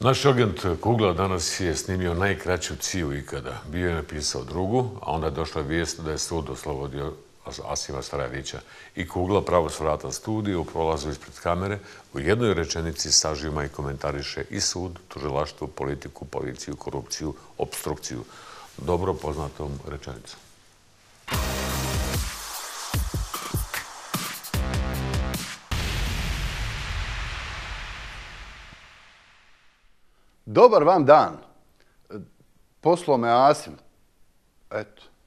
Naš agent Kugla danas je snimio najkraću ciju ikada. Bio je napisao drugu, a onda je došla vijest da je sud oslobodio Asima Starajevića. I Kugla pravo s vrata studija u prolazu ispred kamere u jednoj rečenici sažima i komentariše i sud, tužilaštvo, politiku, policiju, korupciju, opstrukciju. Dobro poznatom rečenicom. Dobar vam dan. Poslao me Asim. Eto.